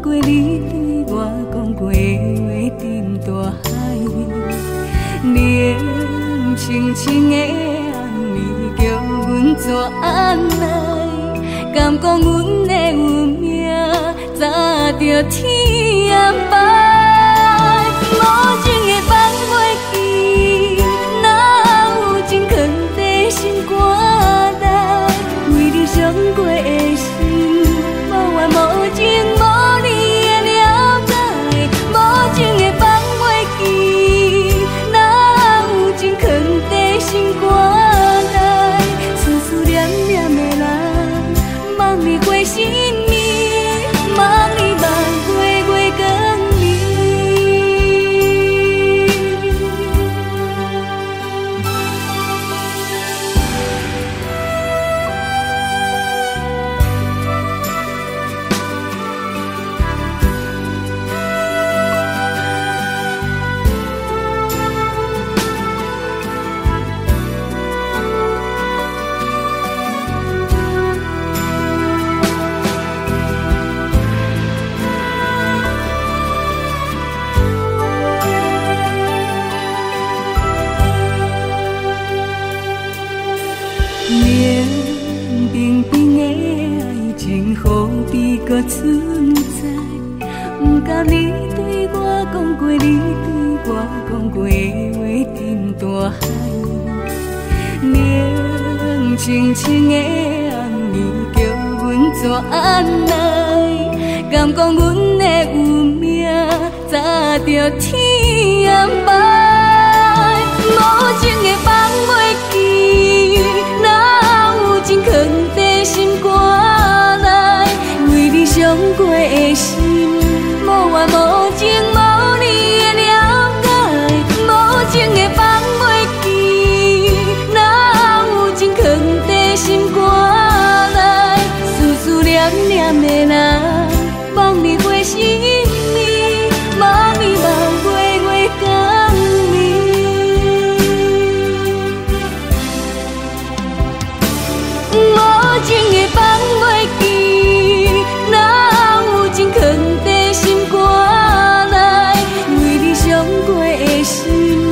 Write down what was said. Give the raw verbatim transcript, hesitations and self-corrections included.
过你对我讲过的话，沉大海，冷清清的暗暝，叫阮怎来？敢讲阮的运命早着天安排？无情的放袂记，哪有情藏在心肝内？为你伤过的心，无怨无情无你的了解。无情的放袂记，哪有情藏在心肝内？思思念念的人，望你过新年，望你望过月光暝。冷冰冰的爱情，何必搁存在？不甘你对我讲过，你对我讲过的话，沉大海。冷清清的暗暝，叫阮怎来？敢讲阮的运命早着天安排？无情的放袂记，哪有情藏在心肝内？为你伤过的心，无怨无情无你的了解。无情的放袂记，哪有情藏在心肝内？思思念念的人，望你过新年，望你望过月光暝。无情的放袂记，哪有情藏在心肝内？为你伤过的心。